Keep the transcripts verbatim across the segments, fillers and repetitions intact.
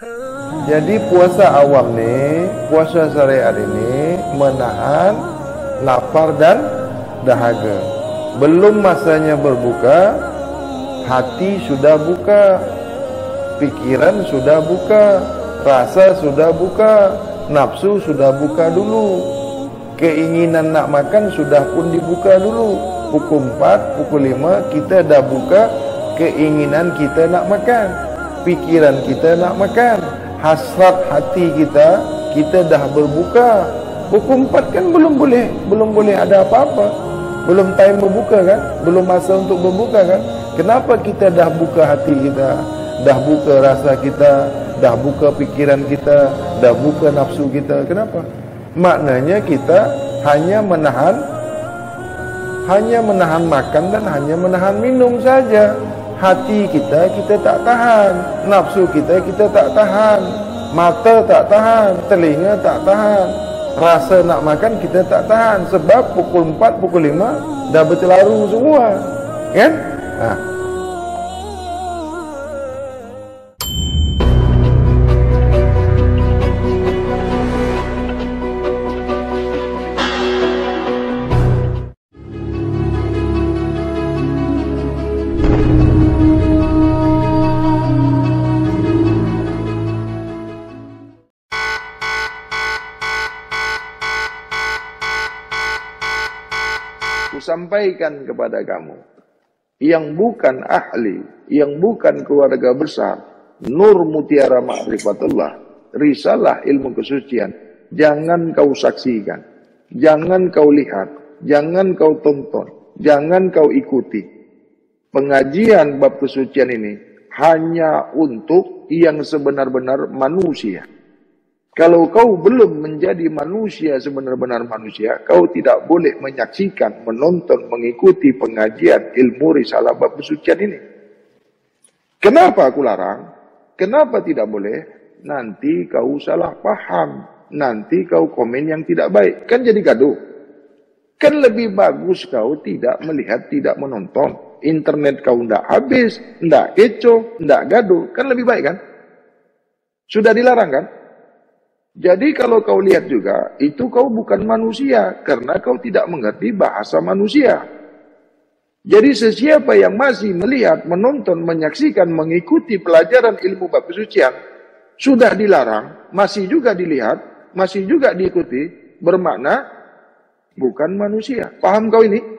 Jadi puasa awam nih, puasa syariat ini menahan lapar dan dahaga. Belum masanya berbuka, hati sudah buka, pikiran sudah buka, rasa sudah buka, nafsu sudah buka dulu, keinginan nak makan sudah pun dibuka dulu. Pukul empat, pukul lima kita dah buka keinginan kita nak makan, pikiran kita nak makan, hasrat hati kita, kita dah berbuka. Pukul empat kan belum boleh, belum boleh ada apa-apa, belum time berbuka kan, belum masa untuk berbuka kan. Kenapa kita dah buka hati kita, dah buka rasa kita, dah buka pikiran kita, dah buka nafsu kita? Kenapa? Maknanya kita hanya menahan hanya menahan makan dan hanya menahan minum saja. Hati kita kita tak tahan, nafsu kita kita tak tahan, mata tak tahan, telinga tak tahan, rasa nak makan kita tak tahan. Sebab pukul empat, pukul lima dah bercelaru semua, kan? Ha. Sampaikan kepada kamu yang bukan ahli, yang bukan keluarga besar Nur Mutiara Ma'rifatullah, risalah ilmu kesucian, jangan kau saksikan, jangan kau lihat, jangan kau tonton, jangan kau ikuti. Pengajian bab kesucian ini hanya untuk yang sebenar-benar manusia. Kalau kau belum menjadi manusia sebenar-benar manusia, kau tidak boleh menyaksikan, menonton, mengikuti pengajian ilmu risalah bab kesucian ini. Kenapa aku larang? Kenapa tidak boleh? Nanti kau salah paham, nanti kau komen yang tidak baik, kan jadi gaduh. Kan lebih bagus kau tidak melihat, tidak menonton. Internet kau ndak habis, ndak kecoh, ndak gaduh, kan lebih baik kan? Sudah dilarang kan? Jadi kalau kau lihat juga, itu kau bukan manusia, karena kau tidak mengerti bahasa manusia. Jadi sesiapa yang masih melihat, menonton, menyaksikan, mengikuti pelajaran ilmu bab kesucian, sudah dilarang, masih juga dilihat, masih juga diikuti, bermakna bukan manusia. Paham kau ini?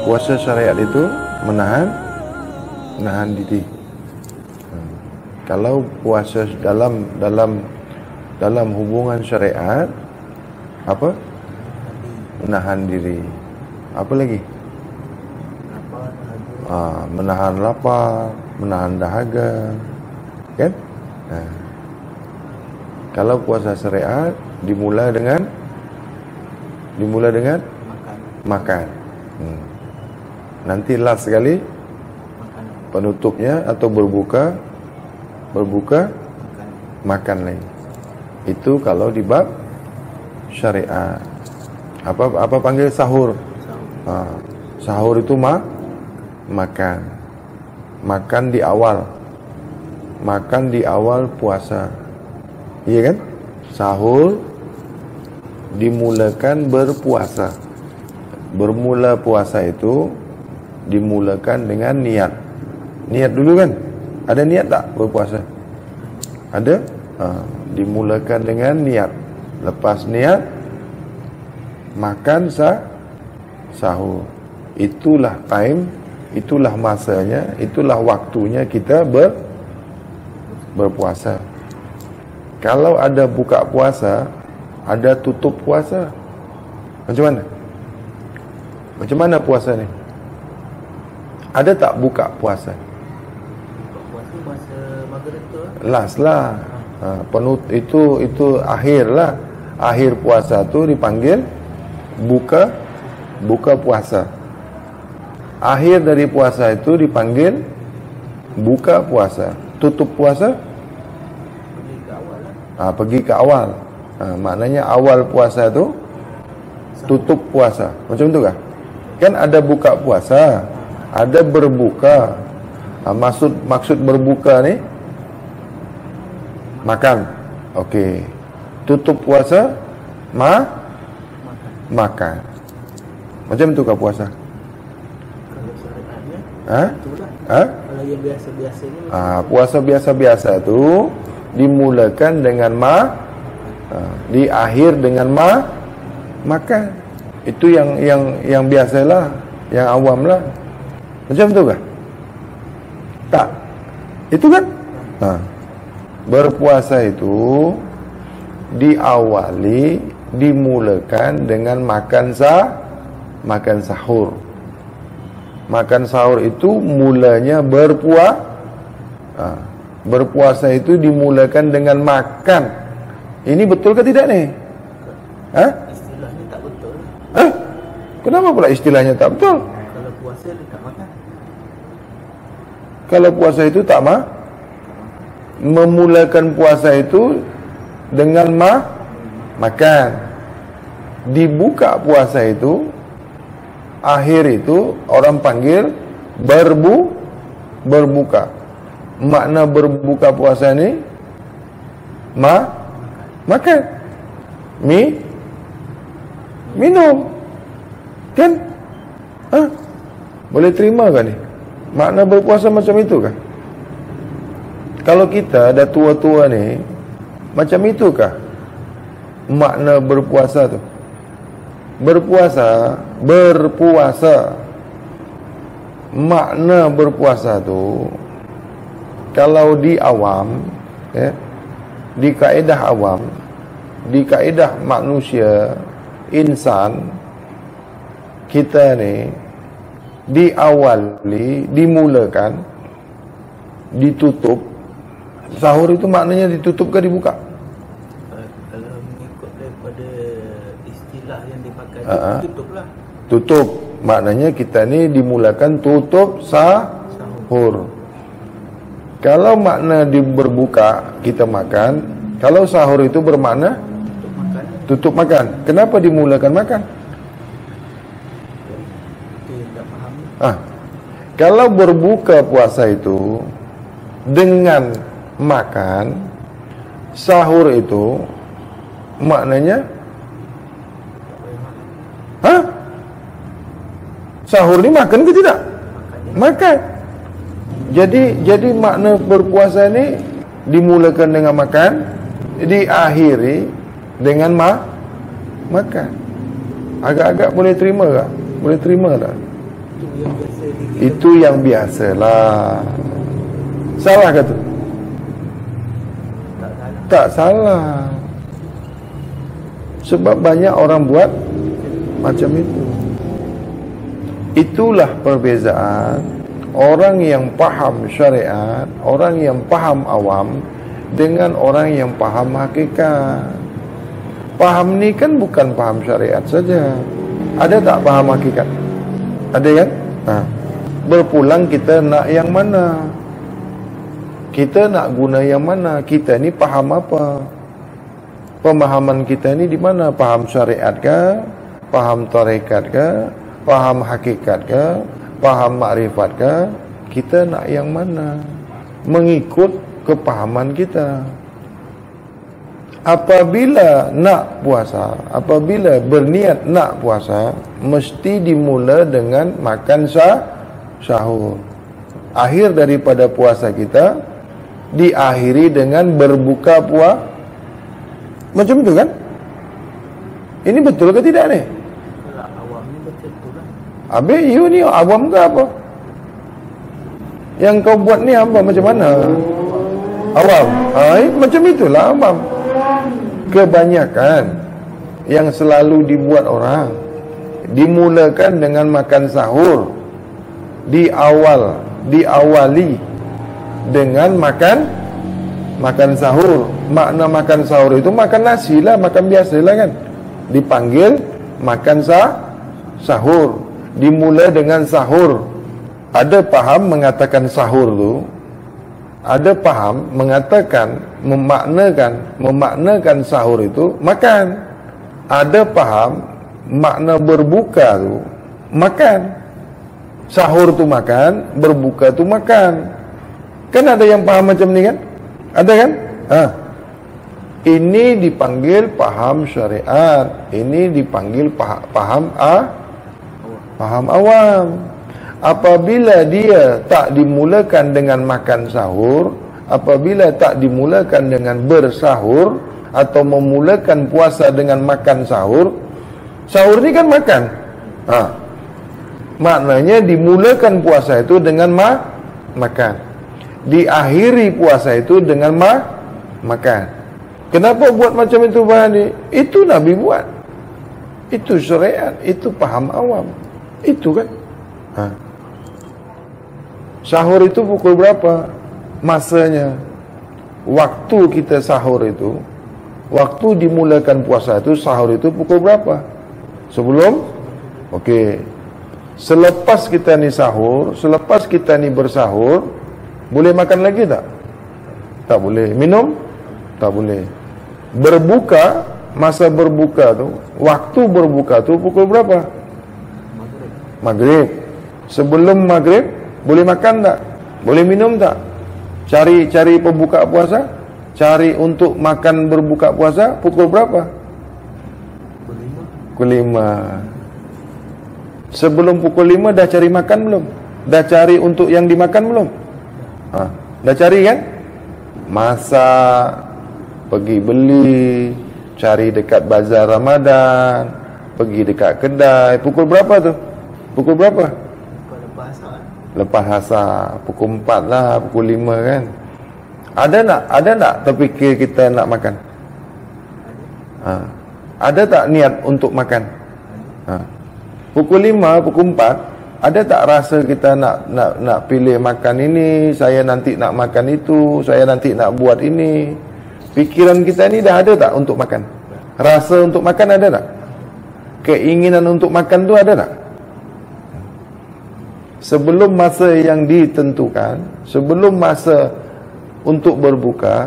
Puasa syariat itu menahan menahan diri. Hmm. Kalau puasa dalam dalam dalam hubungan syariat apa? Menahan diri. Apa lagi? Ah, menahan lapar, menahan dahaga, kan? Nah. Kalau puasa syariat dimulai dengan dimulai dengan makan. makan. Hmm. Nanti last sekali penutupnya atau berbuka berbuka makan, makan lagi. Itu kalau di bab syariat. Apa apa panggil sahur? Sahur, ha, sahur itu ma makan. Makan di awal. Makan di awal puasa. Iya kan? Sahur dimulakan berpuasa. Bermula puasa itu dimulakan dengan niat. Niat dulu kan? Ada niat tak berpuasa? Ada? Ha, dimulakan dengan niat. Lepas niat makan sah sahur. Itulah time, itulah masanya, itulah waktunya kita ber berpuasa. Kalau ada buka puasa, ada tutup puasa. Macam mana? Macam mana puasa ni? Ada tak buka puasa? Puasa masa maghrib tu. Last lah. Ha, penut itu itu akhir lah. Akhir puasa tu dipanggil buka buka puasa. Akhir dari puasa itu dipanggil buka puasa. Tutup puasa Pergi ke awal lah. ha, pergi ke awal. Ha, maknanya awal puasa tu tutup puasa. Macam tu kah? Kan ada buka puasa, ada berbuka. Ha, maksud maksud berbuka ni makan. Okey. Tutup puasa ma Makan. makan. Macam tu kah puasa? Kalau syariatnya Ha? itulah. Ha? Kalau yang biasa-biasa ni Ha, puasa biasa-biasa tu dimulakan dengan ma, ha, diakhir dengan ma makan. Itu yang yang yang biasalah, yang awamlah. Macam tu kah? Tak. Itu kan? Ha. Berpuasa itu diawali, dimulakan dengan makan sah, makan sahur. Makan sahur itu mulanya berpuasa. Ha. Berpuasa itu dimulakan dengan makan. Ini betul ke tidak ni? Ha? istilahnya tak betul. Ha? Kenapa pula istilahnya tak betul? Kalau puasa dia tak makan. Kalau puasa itu tak ma memulakan puasa itu dengan ma makan. Dibuka puasa itu akhir itu orang panggil berbu berbuka. Makna berbuka puasa ni ma makan. Mi minum. Kan? Ha? Boleh terima kan ni? Makna berpuasa macam itu kah? Kalau kita dah tua-tua ni, macam itu kah makna berpuasa tu? Berpuasa, berpuasa. Makna berpuasa tu, kalau di awam, ya, di kaedah awam, di kaedah manusia, insan, kita ni diawali, dimulakan, ditutup. Sahur itu maknanya ditutup ke dibuka? Kalau, kalau mengikut daripada istilah yang dipakai, uh-huh. tutuplah. Tutup. Maknanya kita ni dimulakan tutup sahur. Kalau makna di berbuka, kita makan. Kalau sahur itu bermakna Tutup makan. tutup makan. Kenapa dimulakan makan? Itu yang tak faham. Ah, kalau berbuka puasa itu dengan makan, sahur itu maknanya ha? Sahur ni makan ke tidak? Makan. Jadi jadi makna berpuasa ni dimulakan dengan makan, diakhiri dengan ma makan. Agak-agak boleh terima tak? Boleh terima tak? itu yang biasa di Itu yang biasalah. Salah ke tu? tak salah. Tak salah. Sebab banyak orang buat macam itu. Itulah perbezaan orang yang faham syariat, orang yang faham awam dengan orang yang faham hakikat. Faham ni kan bukan faham syariat saja. Ada tak faham hakikat? Ada kan? Ha. Berpulang kita nak yang mana? Kita nak guna yang mana? Kita ni faham apa? Pemahaman kita ni di mana? Faham syariat ke? Faham tarekat ke? Faham hakikat ke? Faham makrifat ke? Kita nak yang mana? Mengikut kepahaman kita. Apabila nak puasa, apabila berniat nak puasa, mesti dimula dengan makan sah, sahur. Akhir daripada puasa kita diakhiri dengan berbuka puasa. Macam itu kan? Ini betul ke tidak ni? Kalau awam ni betul tu lah. Habis you ni awam ke apa? Yang kau buat ni apa? Macam mana? Awam. Hai, macam itulah awam. Kebanyakan yang selalu dibuat orang dimulakan dengan makan sahur, di awal diawali dengan makan makan sahur. Makna makan sahur itu makan nasi lah, makan biasa lah kan. Dipanggil makan sah, sahur. Dimula dengan sahur. Ada paham mengatakan sahur tu, ada paham mengatakan, memaknakan memaknakan sahur itu makan. Ada paham makna berbuka tu makan. Sahur tu makan, berbuka tu makan. Kan ada yang paham macam ni kan? Ada kan? Ha. Ini dipanggil paham syariat. Ini dipanggil paham, paham ah, paham awam. Apabila dia tak dimulakan dengan makan sahur, apabila tak dimulakan dengan bersahur, atau memulakan puasa dengan makan sahur, sahur ni kan makan. Ha. Maknanya dimulakan puasa itu dengan ma makan. Diakhiri puasa itu dengan ma makan. Kenapa buat macam itu Bahani? Itu Nabi buat. Itu syariat, itu paham awam. Itu kan? Ha. Sahur itu pukul berapa? Masanya. Waktu kita sahur itu, waktu dimulakan puasa itu, sahur itu pukul berapa? Sebelum? Okey. Selepas kita ni sahur, selepas kita ni bersahur, boleh makan lagi tak? Tak boleh. Minum? Tak boleh. Berbuka, masa berbuka tu, waktu berbuka tu pukul berapa? Maghrib. Maghrib. Sebelum maghrib, boleh makan tak? Boleh minum tak? Cari cari pembuka puasa, cari untuk makan berbuka puasa pukul berapa? Pukul lima. Pukul lima. Sebelum pukul lima dah cari makan belum? Dah cari untuk yang dimakan belum? Ha, dah cari kan? Masak, pergi beli, cari dekat bazar Ramadan, pergi dekat kedai. Pukul berapa tu? Pukul berapa? Pukul lepas asar. Lepas asar, pukul empat lah, pukul lima kan. Ada tak? Ada tak terfikir kita nak makan? Ha. Ada tak niat untuk makan? Ha. Pukul lima, pukul empat, ada tak rasa kita nak nak nak pilih makan ini, saya nanti nak makan itu, saya nanti nak buat ini. Fikiran kita ni dah ada tak untuk makan? Rasa untuk makan ada tak? Keinginan untuk makan tu ada tak? Sebelum masa yang ditentukan, sebelum masa untuk berbuka,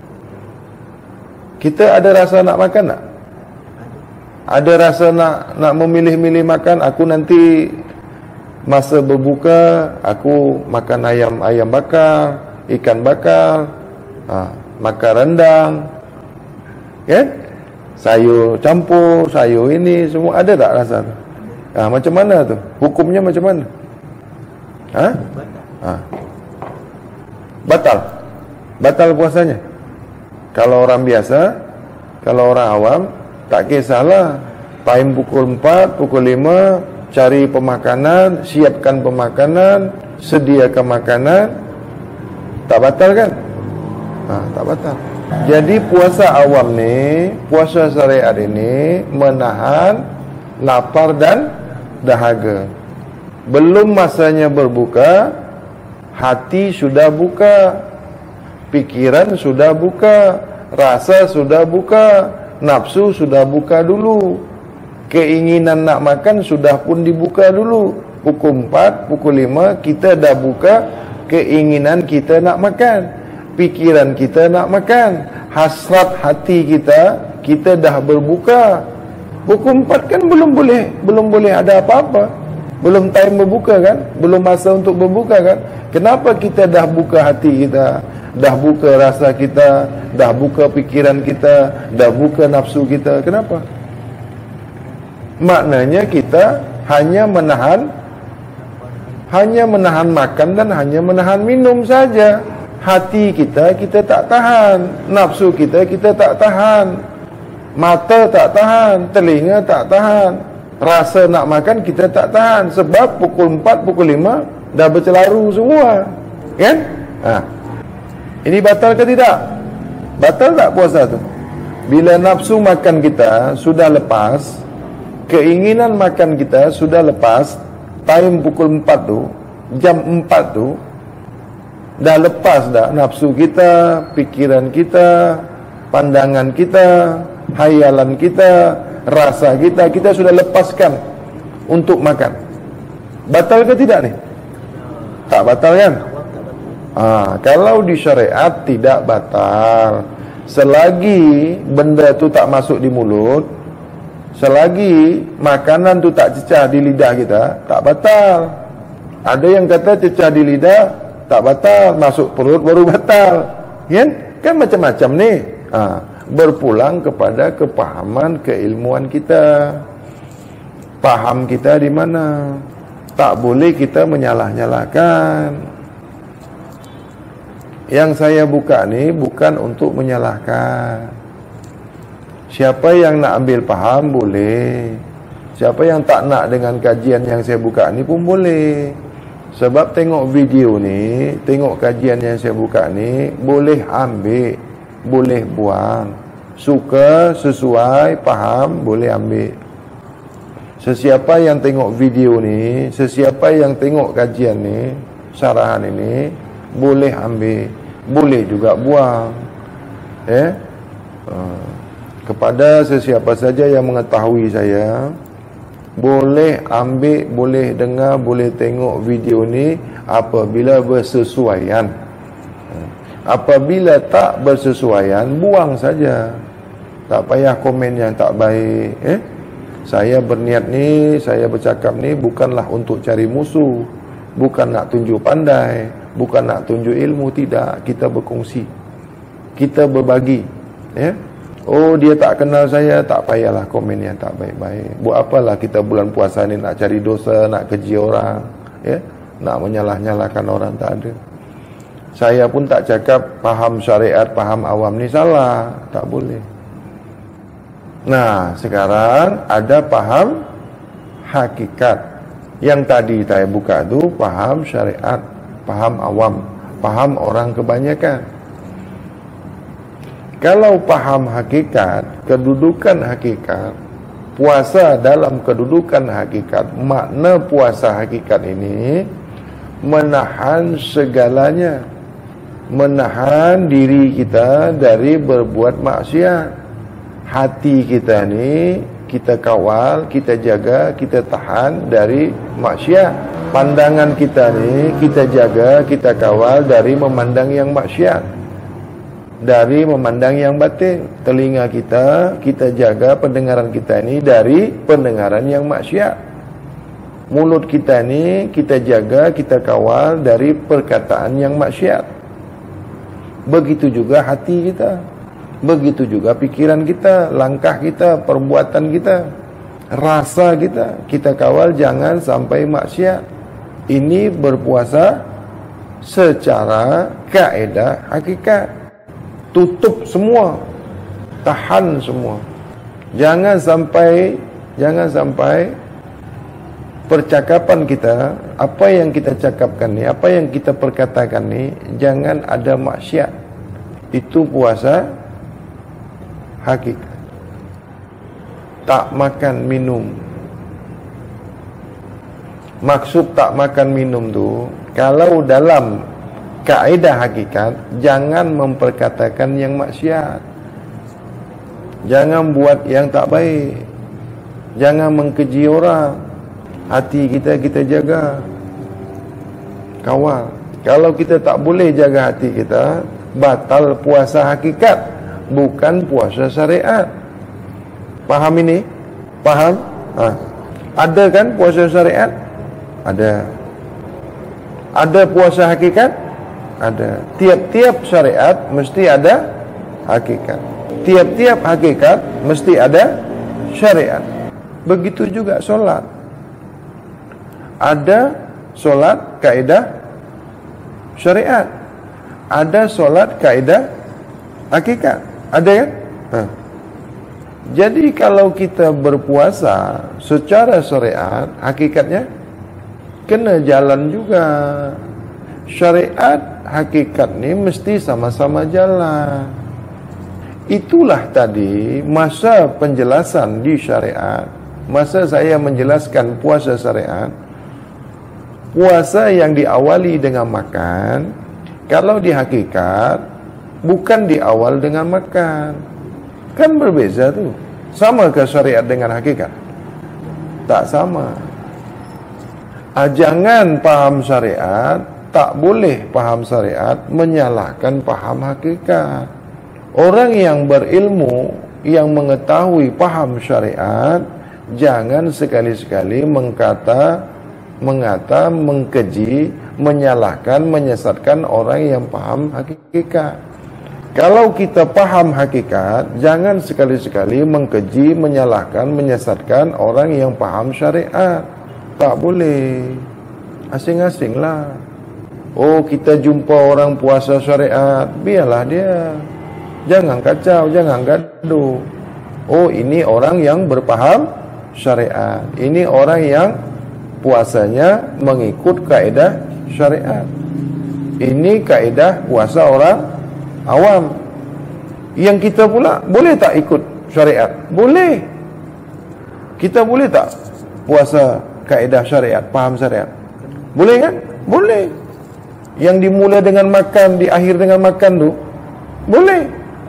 kita ada rasa nak makan tak? Ada rasa nak nak memilih-milih makan. Aku nanti masa berbuka, aku makan ayam ayam bakar, ikan bakar, ha, makan rendang, kan? Sayur campur, sayur ini semua ada tak rasa tu? Ha, macam mana tu? Hukumnya macam mana? Ha? Ha. Batal. Batal puasanya. Kalau orang biasa, kalau orang awam, tak kisahlah. Time pukul empat, pukul lima, cari pemakanan, siapkan pemakanan, sediakan makanan, tak batal kan? Ha, tak batal. Jadi puasa awam ni, puasa syariat ini menahan lapar dan dahaga. Belum masanya berbuka, hati sudah buka, pikiran sudah buka, rasa sudah buka, nafsu sudah buka dulu, keinginan nak makan sudah pun dibuka dulu. Pukul empat, pukul lima kita dah buka keinginan kita nak makan, pikiran kita nak makan, hasrat hati kita, kita dah berbuka. Pukul empat kan belum boleh, belum boleh ada apa-apa, belum time berbuka kan, belum masa untuk berbuka kan. Kenapa kita dah buka hati kita, dah buka rasa kita, dah buka pikiran kita, dah buka nafsu kita? Kenapa? Maknanya kita hanya menahan hanya menahan makan dan hanya menahan minum saja. Hati kita, kita tak tahan. Nafsu kita, kita tak tahan. Mata tak tahan, telinga tak tahan. Rasa nak makan kita tak tahan. Sebab pukul empat, pukul lima dah bercelaru semua. Kan? Ha. Ini batal ke tidak? Batal tak puasa tu? Bila nafsu makan kita sudah lepas, keinginan makan kita sudah lepas, time pukul empat tu, jam empat tu, dah lepas dah nafsu kita, pikiran kita, pandangan kita, hayalan kita, rasa kita, kita sudah lepaskan untuk makan. Batal ke tidak ni? Tak batal kan? Ah, kalau di syariat tidak batal. Selagi benda tu tak masuk di mulut, selagi makanan tu tak cecah di lidah kita, tak batal. Ada yang kata cecah di lidah tak batal, masuk perut baru batal. Kan? Kan macam-macam ni. Ha, berpulang kepada kepahaman, keilmuan kita. Paham kita di mana? Tak boleh kita menyalah-nyalahkan. Yang saya buka ni bukan untuk menyalahkan. Siapa yang nak ambil faham boleh. Siapa yang tak nak dengan kajian yang saya buka ni pun boleh. Sebab tengok video ni, tengok kajian yang saya buka ni, boleh ambil, boleh buang. Suka, sesuai, faham, boleh ambil. Sesiapa yang tengok video ni, sesiapa yang tengok kajian ni, syarahan ini, boleh ambil, boleh juga buang. Eh? Uh. Kepada sesiapa saja yang mengetahui saya, boleh ambil, boleh dengar, boleh tengok video ni apabila bersesuaian. Apabila tak bersesuaian, buang saja. Tak payah komen yang tak baik. Eh? Saya berniat ni, saya bercakap ni bukanlah untuk cari musuh, bukan nak tunjuk pandai, bukan nak tunjuk ilmu, tidak. Kita berkongsi, kita berbagi. Ya? Oh, dia tak kenal saya, tak payahlah komen yang tak baik-baik. Buat apalah kita bulan puasa ni nak cari dosa, nak keji orang, ya? Nak menyalah-nyalahkan orang, tak ada. Saya pun tak cakap faham syariat, faham awam ni salah, tak boleh. Nah, sekarang ada faham hakikat. Yang tadi saya buka tu faham syariat, faham awam, faham orang kebanyakan. Kalau paham hakikat, kedudukan hakikat, puasa dalam kedudukan hakikat, makna puasa hakikat ini menahan segalanya, menahan diri kita dari berbuat maksiat. Hati kita ni kita kawal, kita jaga, kita tahan dari maksiat. Pandangan kita ni kita jaga, kita kawal dari memandang yang maksiat, dari memandang yang batil. Telinga kita, kita jaga pendengaran kita ni dari pendengaran yang maksiat. Mulut kita ni kita jaga, kita kawal dari perkataan yang maksiat. Begitu juga hati kita, begitu juga pikiran kita, langkah kita, perbuatan kita, rasa kita, kita kawal jangan sampai maksiat. Ini berpuasa secara kaedah hakikat. Tutup semua, tahan semua. Jangan sampai, jangan sampai percakapan kita, apa yang kita cakapkan ni, apa yang kita perkatakan ni, jangan ada maksiat. Itu puasa hakikat. Tak makan minum. Maksud tak makan minum tu, kalau dalam kaedah hakikat, jangan memperkatakan yang maksiat. Jangan buat yang tak baik. Jangan mengkeji orang. Hati kita, kita jaga, kawal. Kalau kita tak boleh jaga hati kita, batal puasa hakikat, bukan puasa syariat. Faham ini? Faham? Ha. Ada kan puasa syariat? Ada. Ada puasa hakikat? Ada. Tiap-tiap syariat mesti ada hakikat. Tiap-tiap hakikat mesti ada syariat. Begitu juga solat. Ada solat kaedah syariat, ada solat kaedah hakikat. Ada kan? Ha. Jadi kalau kita berpuasa secara syariat, hakikatnya kena jalan juga. Syariat, hakikat ni mesti sama-sama jalan. Itulah tadi masa penjelasan di syariat, masa saya menjelaskan puasa syariat. Puasa yang diawali dengan makan, kalau di hakikat bukan diawal dengan makan. Kan berbeza tu. Sama ke syariat dengan hakikat? Tak sama. Ah, jangan paham syariat, tak boleh paham syariat menyalahkan paham hakikat. Orang yang berilmu, yang mengetahui paham syariat, jangan sekali-sekali mengkata mengata, mengkeji, menyalahkan, menyesatkan orang yang paham hakikat. Kalau kita paham hakikat, jangan sekali-sekali mengkeji, menyalahkan, menyesatkan orang yang paham syariat. Tak boleh. Asing-asinglah. Oh, kita jumpa orang puasa syariat, biarlah dia. Jangan kacau, jangan gaduh. Oh, ini orang yang berpaham syariat. Ini orang yang puasanya mengikut kaedah syariat. Ini kaedah puasa orang awam. Yang kita pula boleh tak ikut syariat? Boleh. Kita boleh tak puasa kaedah syariat, paham syariat? Boleh kan? Boleh. Yang dimula dengan makan, diakhir dengan makan tu boleh.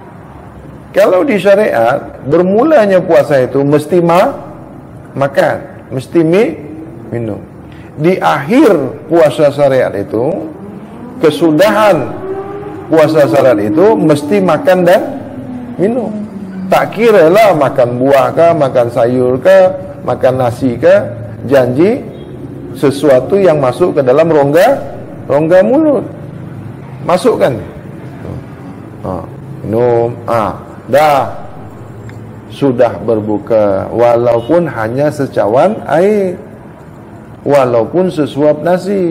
Kalau di syariat, bermulanya puasa itu mesti ma makan, mesti mi minum. Di akhir puasa syariat itu, kesudahan puasa syariat itu mesti makan dan minum. Tak kira lah makan buah ke, makan sayur ke, makan nasi ke, janji sesuatu yang masuk ke dalam rongga rongga mulut. Masukkan. Ha, minum, ah, dah sudah berbuka walaupun hanya secawan air, walaupun sesuap nasi.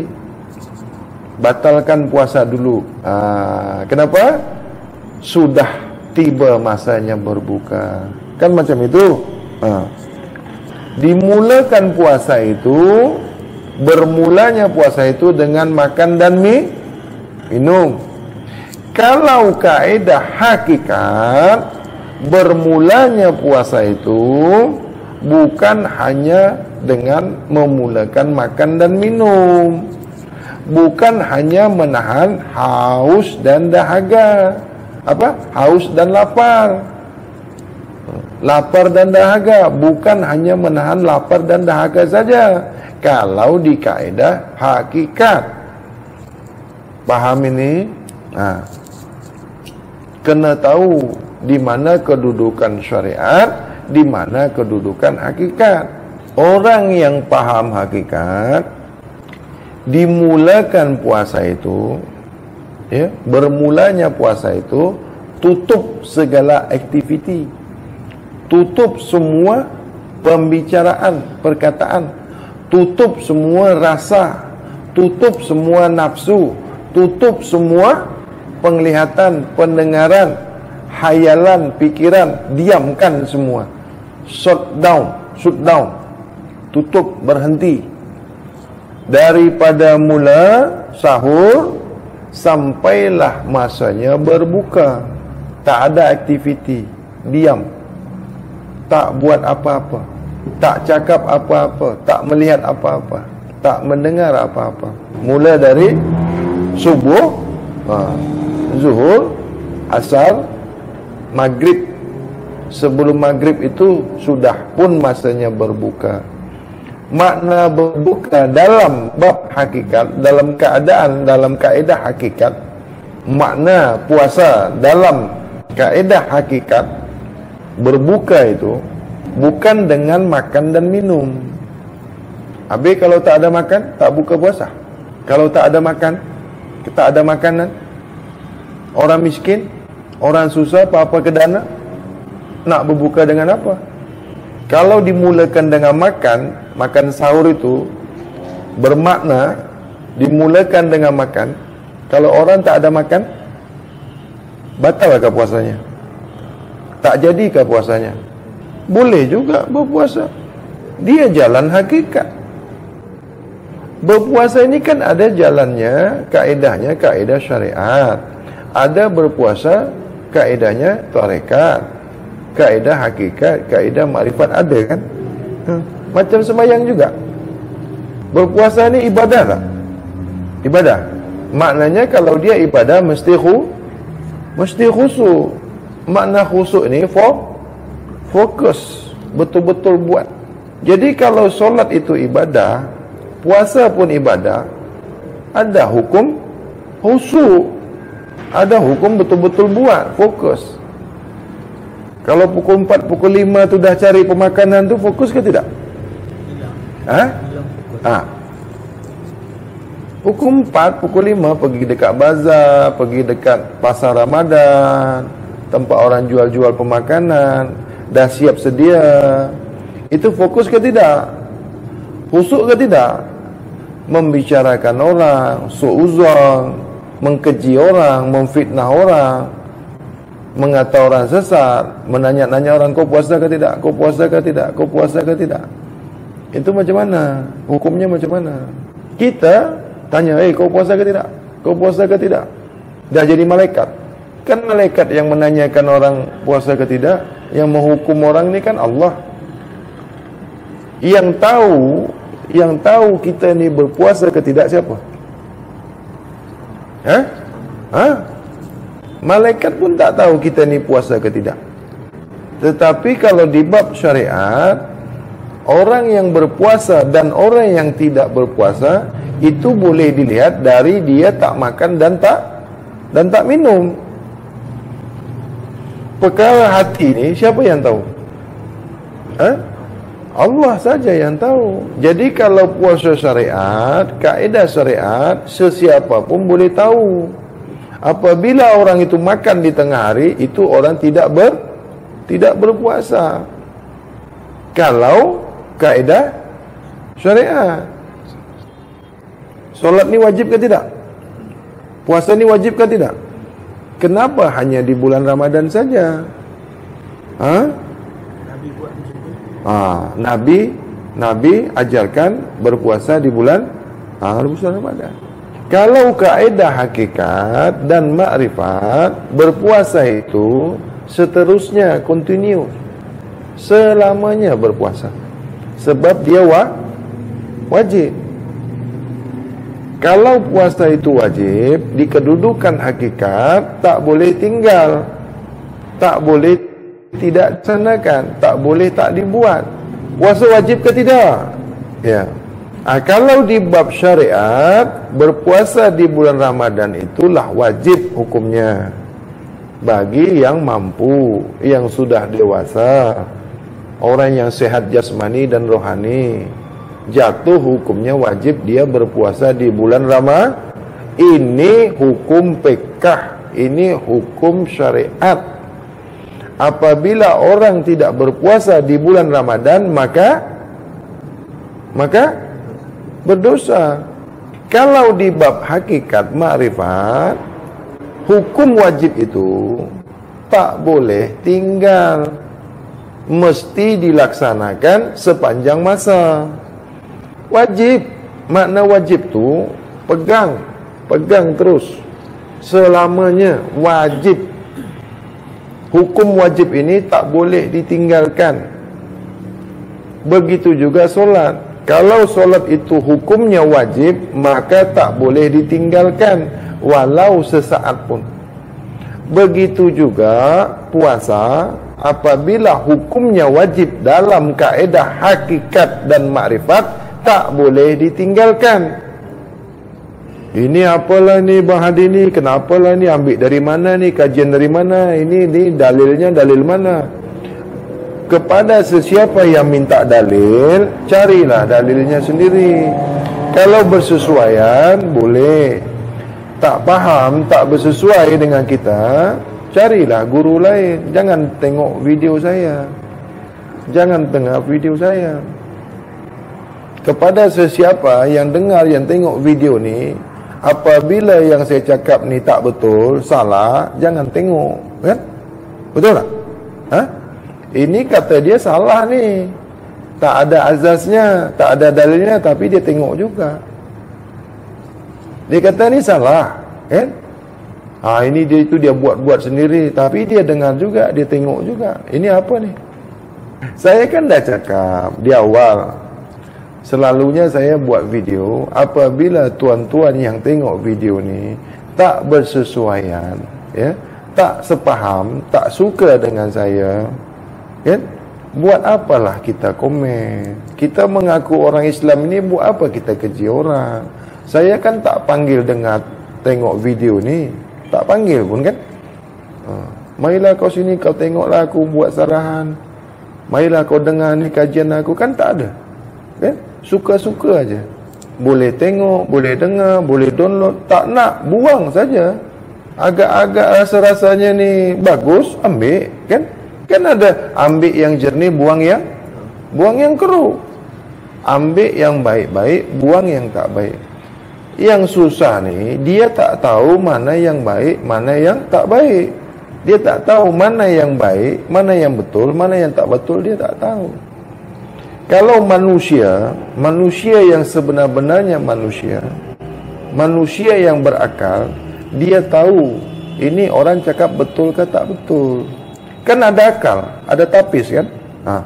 Batalkan puasa dulu. Ah, kenapa? Sudah tiba masanya berbuka. Kan macam itu. Ah. Dimulakan puasa itu, bermulanya puasa itu dengan makan dan mi, minum. Kalau kaedah hakikat, bermulanya puasa itu bukan hanya dengan memulakan makan dan minum, bukan hanya menahan haus dan dahaga. Apa? Haus dan lapar. Lapar dan dahaga, bukan hanya menahan lapar dan dahaga saja. Kalau di kaedah hakikat, paham ini? Nah, kena tahu di mana kedudukan syariat, di mana kedudukan hakikat. Orang yang paham hakikat, dimulakan puasa itu, ya, bermulanya puasa itu, tutup segala aktiviti, tutup semua pembicaraan, perkataan, tutup semua rasa, tutup semua nafsu, tutup semua penglihatan, pendengaran, hayalan, pikiran, diamkan semua. Shut down, shut down, tutup, berhenti. daripada mula sahur sampailah masanya berbuka. Tak ada aktiviti, diam, tak buat apa-apa, tak cakap apa-apa, tak melihat apa-apa, tak mendengar apa-apa. Mula dari subuh, ha, zuhur, asar, maghrib. Sebelum maghrib itu sudah pun masanya berbuka. Makna berbuka dalam bab hakikat, dalam keadaan, dalam kaedah hakikat, makna puasa dalam kaedah hakikat, berbuka itu bukan dengan makan dan minum. Habis kalau tak ada makan, tak buka puasa. Kalau tak ada makan, tak ada makanan, orang miskin, orang susah, apa-apa kedana, nak berbuka dengan apa? Kalau dimulakan dengan makan, makan sahur itu bermakna dimulakan dengan makan. Kalau orang tak ada makan, batalkah puasanya? Tak jadikah puasanya? Boleh juga berpuasa. Dia jalan hakikat. Berpuasa ini kan ada jalannya, kaedahnya kaedah syariat. Ada berpuasa kaedahnya tarekat, kaedah hakikat, kaedah makrifat, ada kan? Hmm. Macam sembahyang juga. Berpuasa ni ibadah tak? Ibadah. Maknanya kalau dia ibadah mesti khu, mesti khusyuk. Makna khusyuk ni for, fokus, betul-betul buat. Jadi kalau solat itu ibadah, puasa pun ibadah, ada hukum khusyuk, ada hukum betul-betul buat, fokus. Kalau pukul empat, pukul lima tu dah cari pemakanan tu, fokus ke tidak? Hilang. Ha? Hilang fokus. Ha. Pukul empat, pukul lima pergi dekat bazar, pergi dekat pasar Ramadan, tempat orang jual-jual pemakanan, dah siap sedia. Itu fokus ke tidak? Khusyuk ke tidak? Membicarakan orang, suuzon, mengkeji orang, memfitnah orang, mengata orang sesat, menanya-nanya orang, kau puasa ke tidak? Kau puasa ke tidak? Kau puasa ke tidak? Itu macam mana? Hukumnya macam mana? Kita tanya, eh kau puasa ke tidak? Kau puasa ke tidak? Dah jadi malaikat. Kan malaikat yang menanyakan orang puasa ke tidak, yang menghukum orang ni kan Allah. Yang tahu, yang tahu kita ni berpuasa ke tidak siapa? Ha? Ha? Malaikat pun tak tahu kita ni puasa ke tidak. Tetapi kalau di bab syariat, orang yang berpuasa dan orang yang tidak berpuasa itu boleh dilihat dari dia tak makan dan tak dan tak minum. Perkara hati ni siapa yang tahu? Ha? Allah saja yang tahu. Jadi kalau puasa syariat, kaedah syariat, sesiapa pun boleh tahu. Apabila orang itu makan di tengah hari, itu orang tidak ber tidak berpuasa. Kalau kaedah syariat. Solat ni wajib ke tidak? Puasa ni wajib ke tidak? Kenapa hanya di bulan Ramadan saja? Ha? Nabi buat macam tu. Ha, Nabi Nabi ajarkan berpuasa di bulan ha, bulan Ramadan. Kalau kaedah hakikat dan makrifat, berpuasa itu seterusnya continue, selamanya berpuasa. Sebab dia wa, wajib. Kalau puasa itu wajib, di kedudukan hakikat tak boleh tinggal, tak boleh tidak laksanakan, tak boleh tak dibuat. Puasa wajib ke tidak? Ya. Ha, kalau di bab syariat, berpuasa di bulan Ramadan itulah wajib hukumnya bagi yang mampu, yang sudah dewasa, orang yang sehat jasmani dan rohani. Jatuh hukumnya wajib dia berpuasa di bulan Ramadan. Ini hukum fiqh, ini hukum syariat. Apabila orang tidak berpuasa di bulan Ramadan, maka maka berdosa. Kalau di bab hakikat makrifat, hukum wajib itu tak boleh tinggal, mesti dilaksanakan sepanjang masa. Wajib. Makna wajib tu pegang, pegang terus selamanya, wajib. Hukum wajib ini tak boleh ditinggalkan. Begitu juga solat. Kalau solat itu hukumnya wajib, maka tak boleh ditinggalkan walau sesaat pun. Begitu juga puasa, apabila hukumnya wajib dalam kaedah hakikat dan makrifat, tak boleh ditinggalkan. Ini apalah ni Bang Hadi ni, kenapalah ni, ambil dari mana ni, kajian dari mana, ini ni dalilnya dalil mana. Kepada sesiapa yang minta dalil, carilah dalilnya sendiri. Kalau bersesuaian, boleh. Tak faham, tak bersesuai dengan kita, carilah guru lain. Jangan tengok video saya, jangan tengok video saya. Kepada sesiapa yang dengar, yang tengok video ni, apabila yang saya cakap ni tak betul, salah, jangan tengok, kan? Betul tak? Ha? Ini kata dia salah ni, tak ada azasnya, tak ada dalilnya, tapi dia tengok juga. Dia kata ni salah, kan? Ah, ini dia itu dia buat-buat sendiri, tapi dia dengar juga, dia tengok juga. Ini apa ni? Saya kan dah cakap di awal, selalunya saya buat video apabila tuan-tuan yang tengok video ni tak bersesuaian, ya, tak sepaham, tak suka dengan saya, kan? Buat apalah kita komen? Kita mengaku orang Islam ini, buat apa kita keji orang? Saya kan tak panggil dengar tengok video ni, tak panggil pun, kan? Ha, marilah kau sini, kau tengoklah aku buat sarahan. Marilah kau dengar ni kajian aku, kan tak ada, kan? Suka-suka aja. Boleh tengok, boleh dengar, boleh download, tak nak, buang saja. Agak-agak rasa-rasanya ni bagus, ambil, kan? Kan ada ambil yang jernih, buang yang buang yang keruh. Ambil yang baik-baik, buang yang tak baik. Yang susah ni, dia tak tahu mana yang baik, mana yang tak baik. Dia tak tahu mana yang baik, mana yang betul, mana yang tak betul, dia tak tahu. Kalau manusia, manusia yang sebenar-benarnya manusia, manusia yang berakal, dia tahu ini orang cakap betul ke tak betul. Kan ada akal, ada tapis, kan? Ha.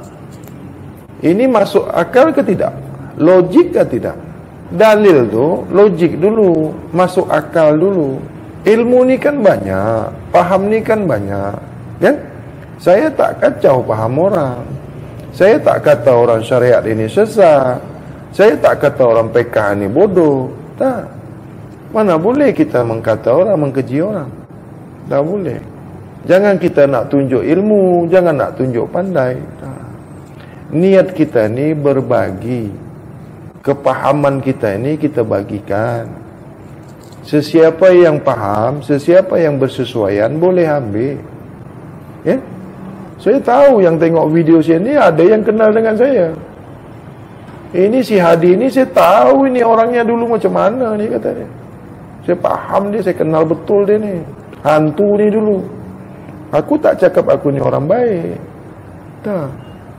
Ini masuk akal ke tidak? Logik ke tidak? Dalil tu logik dulu, masuk akal dulu. Ilmu ni kan banyak, paham ni kan banyak, kan? Saya tak kacau paham orang. Saya tak kata orang syariat ini sesat. Saya tak kata orang P K ini bodoh. Tak. Mana boleh kita mengkata orang, mengkeji orang. Tak boleh. Jangan kita nak tunjuk ilmu, jangan nak tunjuk pandai. Tak. Niat kita ni berbagi. Kepahaman kita ini kita bagikan. Sesiapa yang faham, sesiapa yang bersesuaian boleh ambil. Ya? Saya tahu yang tengok video saya ni ada yang kenal dengan saya. Ini si Hadi ni saya tahu ini orangnya dulu macam mana ni, kata dia. Saya faham dia, saya kenal betul dia ni. Hantu ni dulu. Aku tak cakap aku ni orang baik. Tak.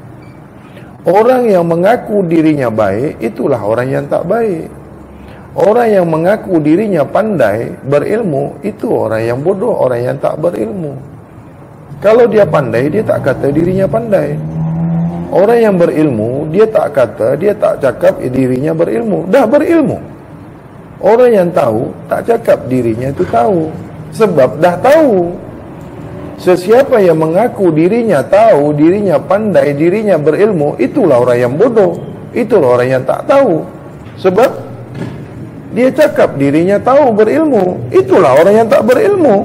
Orang yang mengaku dirinya baik, itulah orang yang tak baik. Orang yang mengaku dirinya pandai, berilmu, itu orang yang bodoh, orang yang tak berilmu. Kalau dia pandai, dia tak kata dirinya pandai. Orang yang berilmu, dia tak kata, dia tak cakap dirinya berilmu. Dah berilmu. Orang yang tahu, tak cakap dirinya itu tahu. Sebab dah tahu. Sesiapa yang mengaku dirinya tahu, dirinya pandai, dirinya berilmu, itulah orang yang bodoh. Itulah orang yang tak tahu. Sebab dia cakap dirinya tahu, berilmu. Itulah orang yang tak berilmu.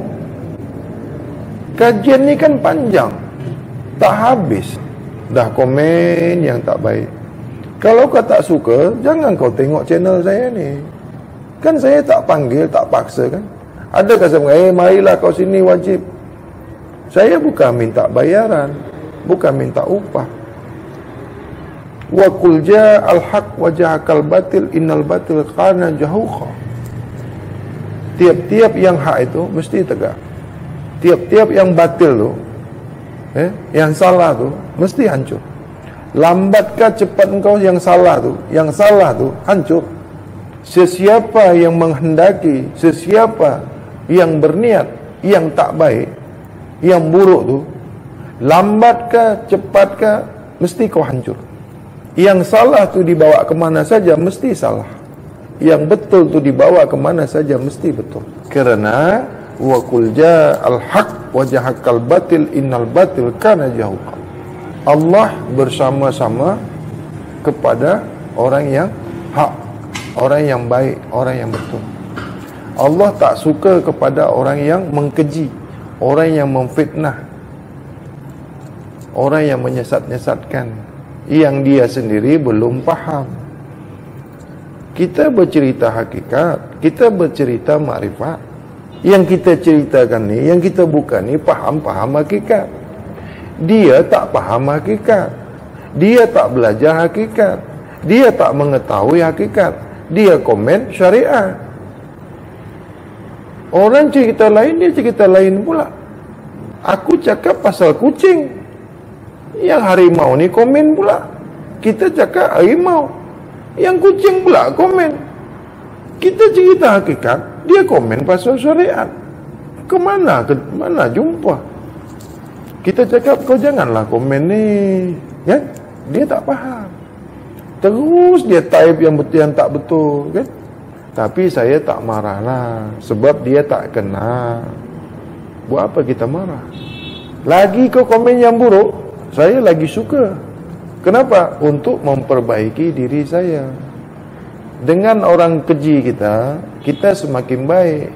Kajian ni kan panjang, tak habis. Dah komen yang tak baik. Kalau kau tak suka, jangan kau tengok channel saya ni. Kan saya tak panggil, tak paksa, kan? Ada kata, eh marilah kau sini, wajib. Saya bukan minta bayaran, bukan minta upah. Wa qul ja'al haq wa ja'akal batil innal batil kana jahuqa. Tiap-tiap yang hak itu mesti tegak. Tiap-tiap yang batil tu, eh, yang salah tu mesti hancur. Lambatkah cepat engkau yang salah tu, yang salah tu hancur. Sesiapa yang menghendaki, sesiapa yang berniat yang tak baik, yang buruk tu, lambatkah, cepatkah, mesti kau hancur. Yang salah tu dibawa kemana saja, mesti salah. Yang betul tu dibawa kemana saja, mesti betul. Kerana wa qul ja'al haq wa jahaqal batil innal batil kana zahuqa. Allah bersama-sama kepada orang yang hak, orang yang baik, orang yang betul. Allah tak suka kepada orang yang mengkeji, orang yang memfitnah, orang yang menyesat-nyesatkan, yang dia sendiri belum faham. Kita bercerita hakikat, kita bercerita makrifat. Yang kita ceritakan ni, yang kita buka ni faham-faham hakikat. Dia tak faham hakikat. Dia tak belajar hakikat. Dia tak mengetahui hakikat. Dia komen syariat. Orang cerita lain, dia cerita lain pula. Aku cakap pasal kucing, yang harimau ni komen pula. Kita cakap harimau, yang kucing pula komen. Kita cerita hakikat, dia komen pasal syariat. Kemana? Ke mana jumpa? Kita cakap kau janganlah komen ni, kan? Dia tak faham. Terus dia type yang betul yang tak betul, kan? Tapi saya tak marahlah, sebab dia tak kenal. Buat apa kita marah? Lagi kau komen yang buruk, saya lagi suka. Kenapa? Untuk memperbaiki diri saya. Dengan orang keji kita, kita semakin baik.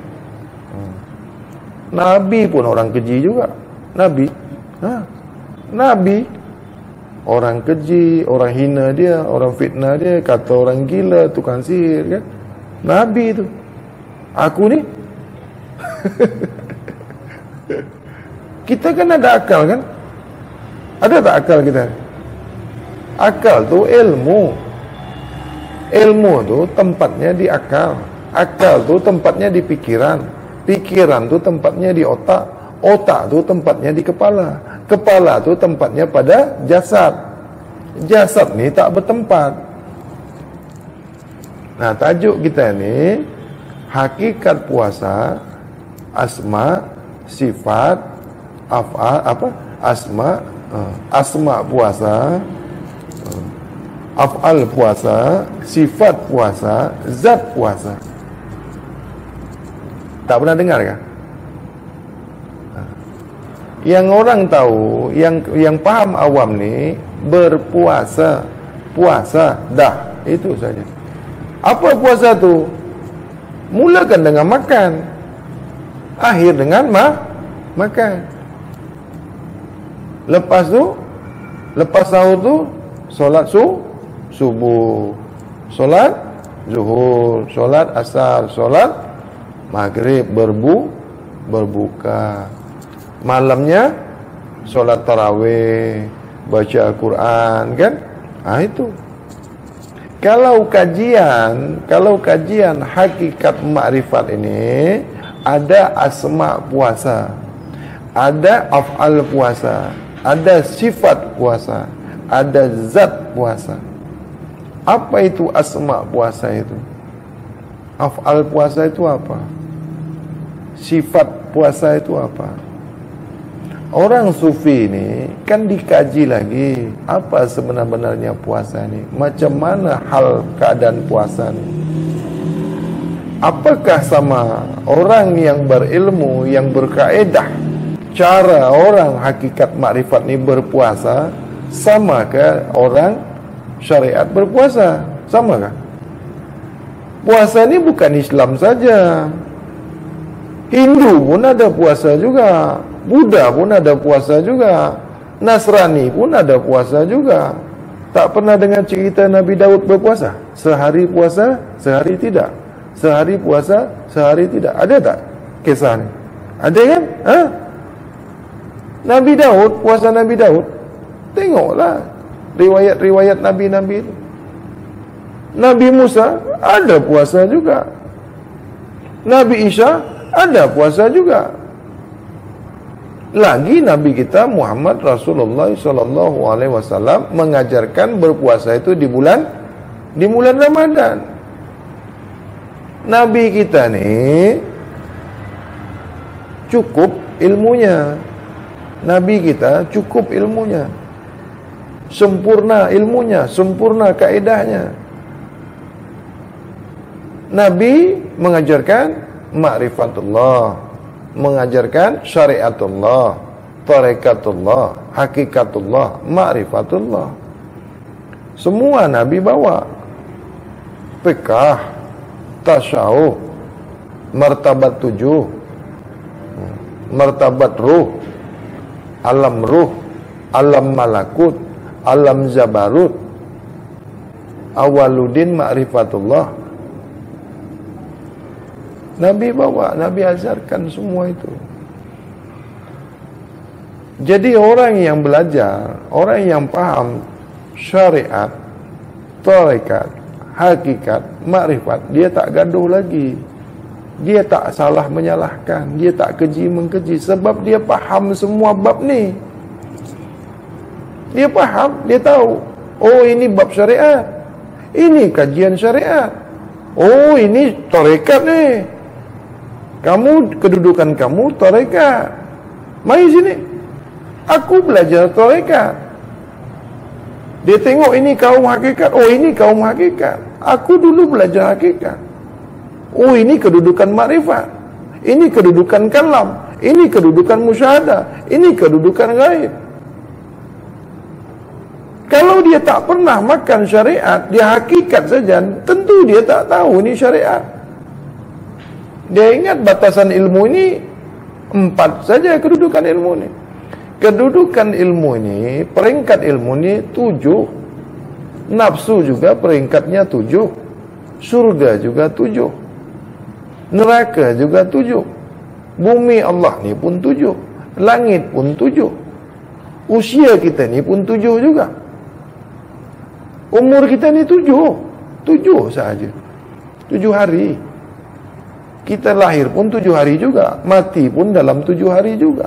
Nabi pun orang keji juga. Nabi, ha? Nabi orang keji, orang hina dia, orang fitnah dia, kata orang gila, tukang sihir, kan? Nabi tu. Aku ni kita kan ada akal, kan? Ada tak akal kita? Akal tu ilmu. Ilmu tu tempatnya di akal. Akal tu tempatnya di pikiran. Pikiran tu tempatnya di otak. Otak tu tempatnya di kepala. Kepala tu tempatnya pada jasad. Jasad ni tak bertempat. Nah, tajuk kita ni hakikat puasa, asma, sifat, af'al, apa? Asma, uh, asma puasa, uh, af'al puasa, sifat puasa, zat puasa. Tak pernah dengar kah? Yang orang tahu, yang yang paham awam ni, berpuasa, puasa, dah, itu saja. Apa puasa tu? Mulakan dengan makan, akhir dengan ma makan. Lepas tu, lepas sahur tu, solat su subuh, solat zuhur, solat asar, solat maghrib, berbu berbuka. Malamnya solat tarawih, baca Al-Quran, kan? Ah, itu. Kalau kajian, kalau kajian hakikat makrifat ini, ada asma puasa, ada af'al puasa, ada sifat puasa, ada zat puasa. Apa itu asma puasa itu? Af'al puasa itu apa? Sifat puasa itu apa? Orang sufi ni kan dikaji lagi apa sebenar-benarnya puasa ni, macam mana hal keadaan puasa ni. Apakah sama orang yang berilmu, yang berkaedah, cara orang hakikat makrifat ni berpuasa, sama ke orang syariat berpuasa? Sama kah? Puasa ni bukan Islam saja, Hindu pun ada puasa juga, Buddha pun ada puasa juga, Nasrani pun ada puasa juga. Tak pernah dengar cerita Nabi Daud berpuasa? Sehari puasa, sehari tidak. Sehari puasa, sehari tidak. Ada tak kisah ni? Ada kan? Ha? Nabi Daud, puasa Nabi Daud, tengoklah riwayat-riwayat Nabi-Nabi itu. Nabi Musa ada puasa juga. Nabi Isa ada puasa juga. Lagi Nabi kita Muhammad Rasulullah sallallahu alaihi wasallam mengajarkan berpuasa itu di bulan di bulan Ramadan. Nabi kita ni cukup ilmunya. Nabi kita cukup ilmunya. Sempurna ilmunya, sempurna kaedahnya. Nabi mengajarkan ma'rifatullah, mengajarkan syariatullah, tarekatullah, hakikatullah, ma'rifatullah. Semua Nabi bawa. Fiqh, tasyawuf, martabat tujuh, martabat ruh, alam ruh, alam malakut, alam zabarut, awaludin ma'rifatullah. Nabi bawa, Nabi ajarkan semua itu. Jadi orang yang belajar, orang yang paham syariat, tarekat, hakikat, makrifat, dia tak gaduh lagi. Dia tak salah menyalahkan, dia tak keji mengkeji, sebab dia faham semua bab ni. Dia faham, dia tahu, oh ini bab syariat, ini kajian syariat, oh ini tarekat ni, kamu, kedudukan kamu tarekat, mari sini, aku belajar tarekat. Dia tengok ini kaum hakikat, oh ini kaum hakikat, aku dulu belajar hakikat. Oh ini kedudukan makrifat, ini kedudukan kalam, ini kedudukan musyahadah, ini kedudukan gaib. Kalau dia tak pernah makan syariat, dia hakikat saja, tentu dia tak tahu ini syariat. Dia ingat batasan ilmu ini empat saja kedudukan ilmu ini. Kedudukan ilmu ini, peringkat ilmu ini tujuh. Nafsu juga peringkatnya tujuh. Surga juga tujuh. Neraka juga tujuh. Bumi Allah ni pun tujuh. Langit pun tujuh. Usia kita ni pun tujuh juga. Umur kita ni tujuh. Tujuh sahaja. Tujuh hari. Kita lahir pun tujuh hari juga. Mati pun dalam tujuh hari juga.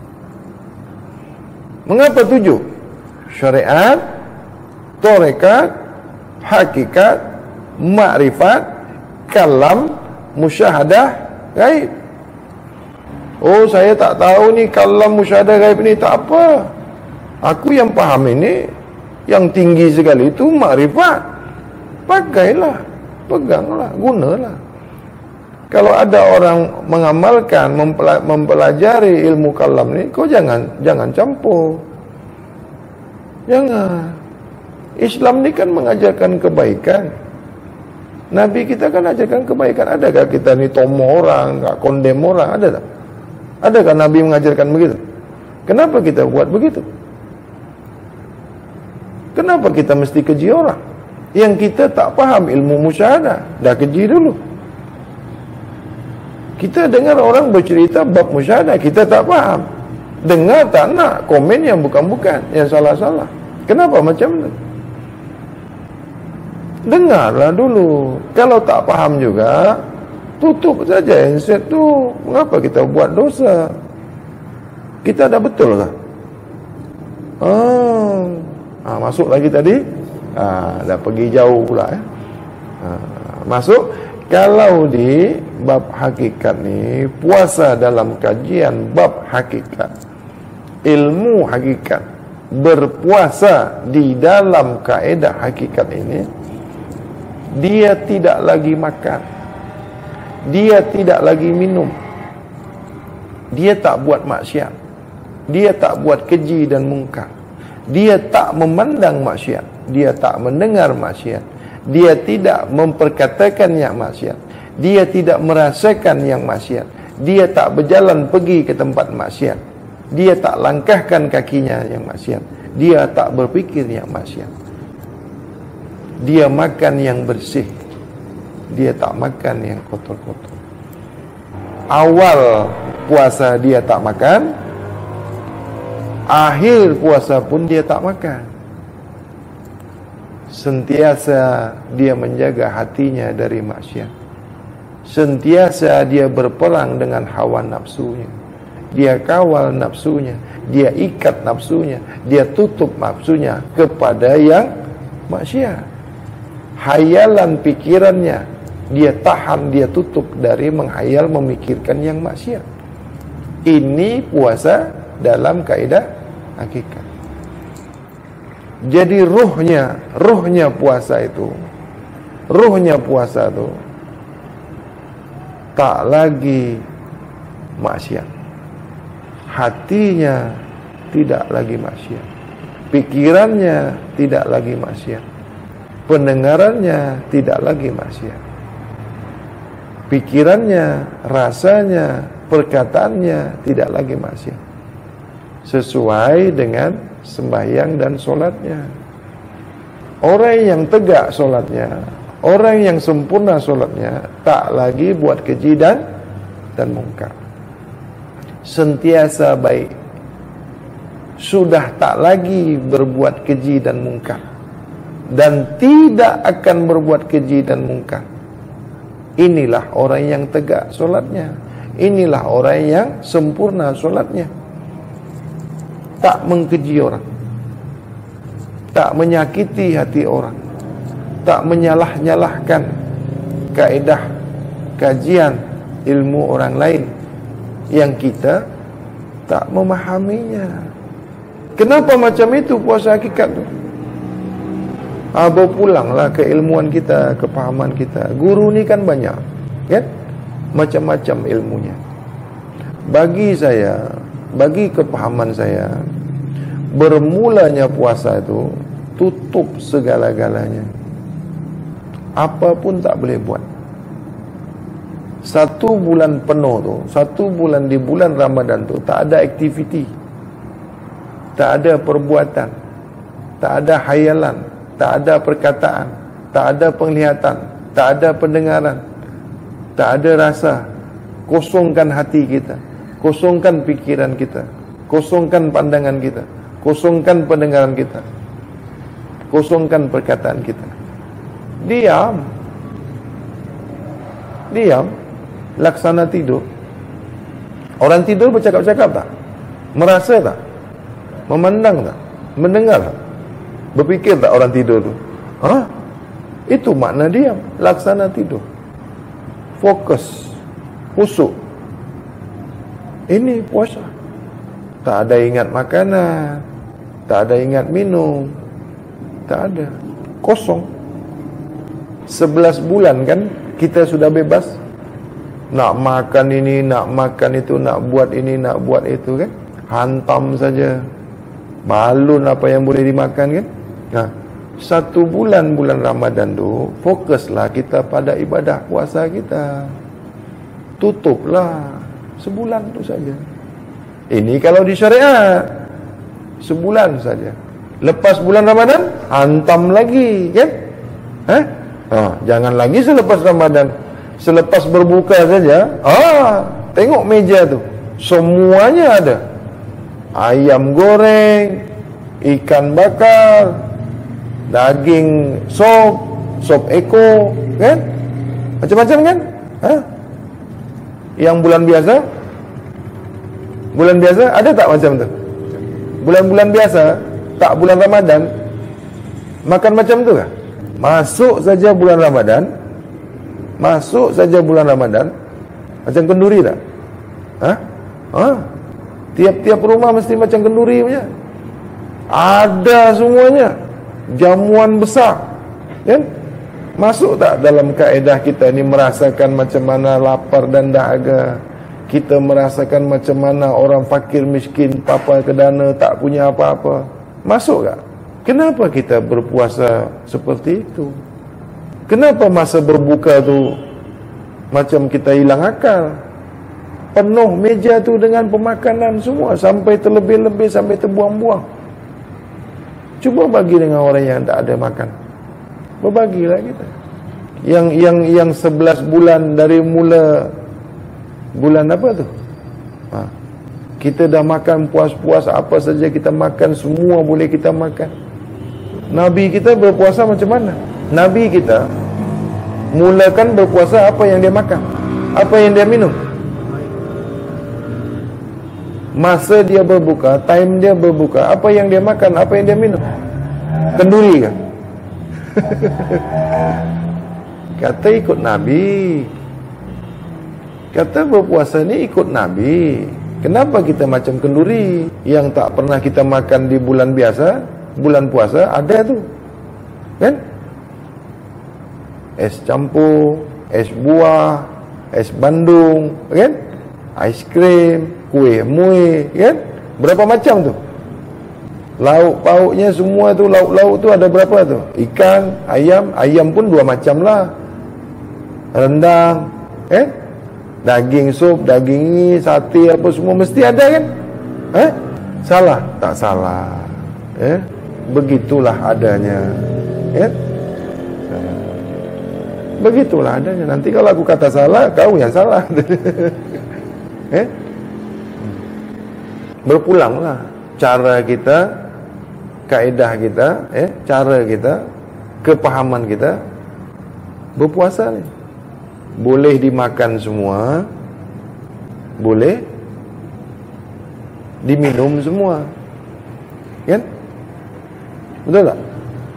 Mengapa tujuh? Syariat, tarekat, hakikat, makrifat, kalam, musyahadah, gaib. Oh, saya tak tahu ni kalam, musyahadah, gaib ni, tak apa. Aku yang faham ini, yang tinggi sekali itu makrifat. Pakailah, peganglah, gunalah. Kalau ada orang mengamalkan, mempelajari ilmu kalam ni, kau jangan jangan campur. Jangan. Islam ni kan mengajarkan kebaikan. Nabi kita kan ajarkan kebaikan. Adakah kita ni tomo orang, tak kondem orang? Ada tak? Adakah Nabi mengajarkan begitu? Kenapa kita buat begitu? Kenapa kita mesti keji orang? Yang kita tak faham ilmu musyahadah, dah keji dulu. Kita dengar orang bercerita bab musyahadah, kita tak faham. Dengar tak nak, komen yang bukan-bukan, yang salah-salah. Kenapa macam tu? Dengarlah dulu. Kalau tak faham juga, tutup saja handset tu. Mengapa kita buat dosa? Kita dah betul ke? Ah, ah, masuk lagi tadi. Ah, dah pergi jauh pula ya. Ah, masuk. Kalau di bab hakikat ni, puasa dalam kajian bab hakikat, ilmu hakikat, berpuasa di dalam kaedah hakikat ini, dia tidak lagi makan, dia tidak lagi minum, dia tak buat maksiat, dia tak buat keji dan mungkar, dia tak memandang maksiat, dia tak mendengar maksiat, dia tidak memperkatakan yang maksiat, dia tidak merasakan yang maksiat, dia tak berjalan pergi ke tempat maksiat, dia tak langkahkan kakinya yang maksiat, dia tak berfikir yang maksiat, dia makan yang bersih, dia tak makan yang kotor-kotor. Awal puasa dia tak makan, akhir puasa pun dia tak makan. Sentiasa dia menjaga hatinya dari maksiat. Sentiasa dia berperang dengan hawa nafsunya. Dia kawal nafsunya, dia ikat nafsunya, dia tutup nafsunya kepada yang maksiat. Hayalan pikirannya, Dia tahan, dia tutup dari menghayal, memikirkan yang maksiat. Ini puasa dalam kaidah hakikat. Jadi ruhnya, ruhnya puasa itu, ruhnya puasa itu tak lagi maksiat. Hatinya tidak lagi maksiat. Pikirannya tidak lagi maksiat. Pendengarannya tidak lagi maksiat. Pikirannya, rasanya, perkataannya tidak lagi maksiat. Sesuai dengan sembahyang dan solatnya. Orang yang tegak solatnya, orang yang sempurna solatnya, tak lagi buat keji dan dan mungkar. Sentiasa baik. Sudah tak lagi berbuat keji dan mungkar. Dan tidak akan berbuat keji dan mungkar. Inilah orang yang tegak solatnya. Inilah orang yang sempurna solatnya. Tak mengkeji orang, tak menyakiti hati orang, tak menyalah-nyalahkan kaedah kajian ilmu orang lain yang kita tak memahaminya. Kenapa macam itu puasa hakikat tu? Ah, bawa pulanglah keilmuan kita, kepahaman kita. Guru ni kan banyak, kan? Macam-macam ilmunya. Bagi saya, bagi kepahaman saya, bermulanya puasa itu tutup segala-galanya. Apapun tak boleh buat. Satu bulan penuh tu, satu bulan di bulan Ramadan tu tak ada aktiviti, tak ada perbuatan, tak ada hayalan, tak ada perkataan, tak ada penglihatan, tak ada pendengaran, tak ada rasa. Kosongkan hati kita, kosongkan pikiran kita, kosongkan pandangan kita, kosongkan pendengaran kita, kosongkan perkataan kita. Diam, diam, laksana tidur. Orang tidur bercakap-cakap tak? Merasa tak? Memandang tak? Mendengar tak? Berfikir tak orang tidur tu? Ha? Itu makna diam, laksana tidur. Fokus, khusyuk. Ini puasa. Tak ada ingat makanan, tak ada ingat minum, tak ada. Kosong. Sebelas bulan kan kita sudah bebas. Nak makan ini, nak makan itu, nak buat ini, nak buat itu kan. Hantam saja. Balun apa yang boleh dimakan kan. Nah, satu bulan bulan Ramadan tu fokuslah kita pada ibadah puasa kita. Tutuplah sebulan tu saja. Ini kalau di syariat sebulan saja. Lepas bulan Ramadan hantam lagi kan? Ha? Ha, jangan lagi selepas Ramadan. Selepas berbuka saja, ah, tengok meja tu. Semuanya ada. Ayam goreng, ikan bakar, daging sop, sop eko, kan? Macam-macam kan? Ha? Yang bulan biasa, bulan biasa ada tak macam tu? Bulan-bulan biasa, tak bulan Ramadan, makan macam tu kah? Masuk saja bulan Ramadan, masuk saja bulan Ramadan, macam kenduri tak? Ha? Ha? Tiap-tiap rumah mesti macam kenduri punya. Ada semuanya. Jamuan besar. Kan? Masuk tak dalam kaedah kita ni merasakan macam mana lapar dan dahaga? Kita merasakan macam mana orang fakir miskin, papa kedana, tak punya apa-apa. Masuk tak? Kenapa kita berpuasa seperti itu? Kenapa masa berbuka tu macam kita hilang akal? Penuh meja tu dengan pemakanan semua, sampai terlebih-lebih, sampai terbuang-buang. Cuba bagi dengan orang yang tak ada makan. Berbagilah kita. Yang yang yang sebelas bulan dari mula bulan apa tu? Ha. Kita dah makan puas-puas, apa saja kita makan, semua boleh kita makan. Nabi kita berpuasa macam mana? Nabi kita mulakan berpuasa apa yang dia makan, apa yang dia minum. Masa dia berbuka, time dia berbuka, apa yang dia makan, apa yang dia minum? Kenduri kan? Kata ikut Nabi. Kata berpuasa ni ikut Nabi. Kenapa kita macam kenduri yang tak pernah kita makan di bulan biasa, bulan puasa ada tu. Kan? Es campur, es buah, es bandung, kan? Ais krim, kuih muih, kan? Berapa macam tu? Lauk pauknya semua tu, lauk-lauk tu ada berapa tu? Ikan, ayam, ayam pun dua macam lah. Rendang, eh? Daging sup, daging ni, sate apa semua mesti ada kan? Eh? Salah? Tak salah. Eh? Begitulah adanya. Eh? Begitulah adanya. Nanti kalau aku kata salah, kau yang salah. Eh? Berpulanglah cara kita, kaedah kita, eh, cara kita, kepahaman kita berpuasa ni. Boleh dimakan semua, boleh diminum semua, kan? Betul tak?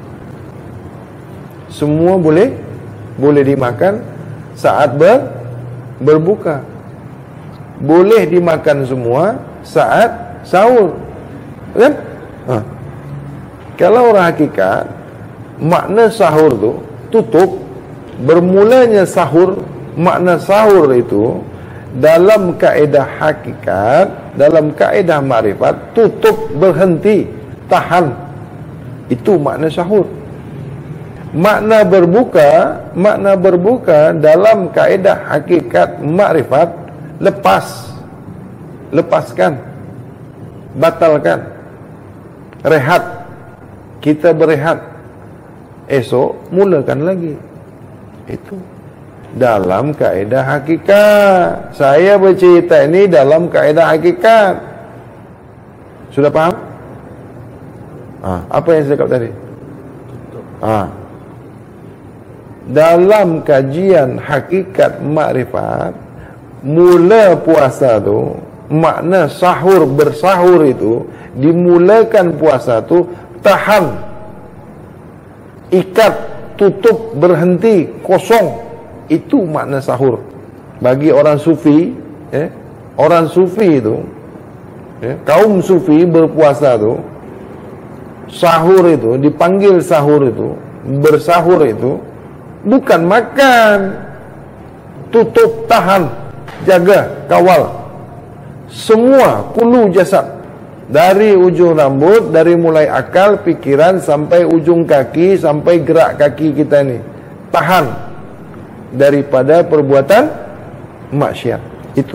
Semua boleh, boleh dimakan saat ber, berbuka. Boleh dimakan semua saat sahur, kan? Ha. Kalau orang hakikat, makna sahur tu tutup. Bermulanya sahur, makna sahur itu dalam kaedah hakikat, dalam kaedah makrifat, tutup, berhenti, tahan. Itu makna sahur. Makna berbuka, makna berbuka dalam kaedah hakikat makrifat, lepas, lepaskan, batalkan, rehat. Kita berehat, esok mulakan lagi. Itu dalam kaedah hakikat. Saya bercerita ini dalam kaedah hakikat. Sudah faham? Ha, apa yang saya cakap tadi? Ha. Dalam kajian hakikat makrifat, mula puasa tu, makna sahur, bersahur itu, dimulakan puasa tu, tahan, ikat, tutup, berhenti, kosong. Itu makna sahur. Bagi orang sufi, eh, orang sufi itu, eh, kaum sufi berpuasa itu, sahur itu, dipanggil sahur itu, bersahur itu, bukan makan, tutup, tahan, jaga, kawal. Semua, kulu jasad. Dari ujung rambut, dari mulai akal, pikiran, sampai ujung kaki, sampai gerak kaki kita ni, tahan daripada perbuatan maksiat. Itu